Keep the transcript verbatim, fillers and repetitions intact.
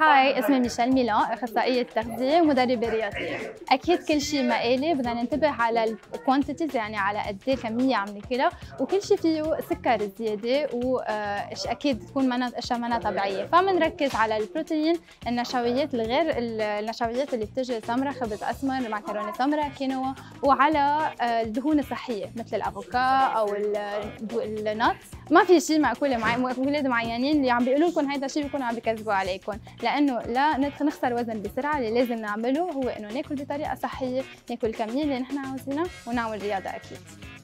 هاي اسمي ميشيل ميلان، اخصائيه تغذيه ومدربه رياضيه. اكيد كل شيء مقالي بدنا ننتبه على الكوانتيتيز، يعني على قد ايه كميه عم ناكلها، وكل شيء فيه سكر زياده واكيد تكون منها اشياء منها طبيعيه، فبنركز على البروتين، النشويات الغير النشويات اللي بتجي سمره، خبز اسمر، معكرونه سمراء، كينوا، وعلى الدهون الصحيه مثل الافوكا او النات. ما في شيء مأكوله معين مأكولات معينين اللي عم بيقولوا لكم هيدا الشيء بيكونوا عم بيكذبوا عليكم، لانه لا نخسر وزن بسرعه اللي لازم نعمله هو انه ناكل بطريقه صحيه، ناكل الكميه اللي نحن عاوزينها ونعمل رياضه اكيد.